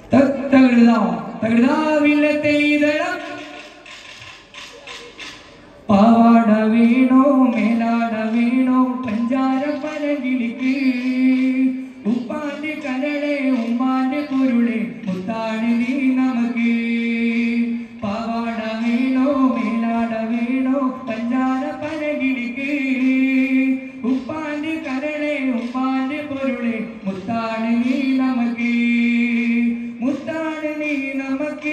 പാവാട വീണോ മേലാട വീണോ പഞ്ചാര പനകിളിക്ക് ഉപ്പാന്റെ കരളെ ഉമ്മാന്റെ കുരുളെ മുത്താണ് നീ നമുക്ക് പാവാട വീണോ മേലാട വീണോ പഞ്ചാര പനകിളിക്ക് ഉപ്പാന്റെ കരളെ ഉമ്മാന്റെ കുരുളെ മുത്താണ് നീ നമുക്ക് മുത്താണ് നീ നമുക്ക്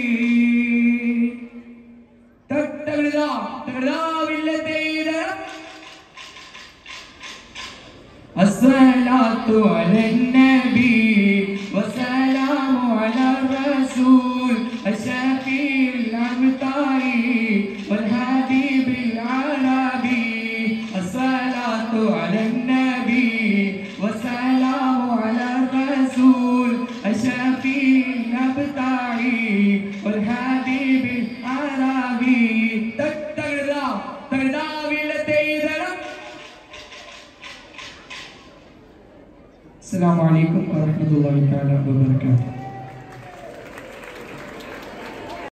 الصلاة على النبي والسلام على الرسول الشفيع الأمطاري والحبيب العربي الصلاة على النبي والسلام على الرسول الشفيع الأمطاري والحبيب العربي السلام عليكم ورحمة الله تعالى وبركاته.